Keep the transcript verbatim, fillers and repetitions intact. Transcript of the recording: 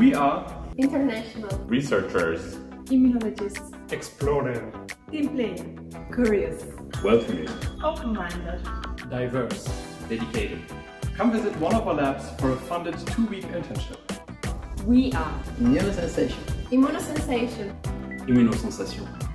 We are international researchers, immunologists, exploring, teamplayer, curious, welcoming, open-minded, diverse, dedicated. Come visit one of our labs for a funded two-week internship. We are ImmunoSensation. ImmunoSensation. ImmunoSensation.